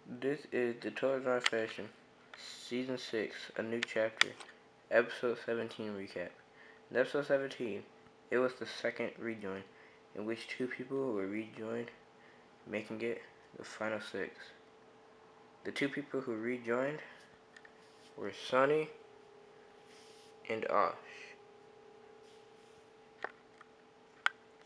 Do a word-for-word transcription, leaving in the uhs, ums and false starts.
This is the Toys R Us Fashion, Season six, A New Chapter, Episode seventeen recap. In Episode seventeen, it was the second rejoin, in which two people were rejoined, making it the final six. The two people who rejoined were Sunny and Osh.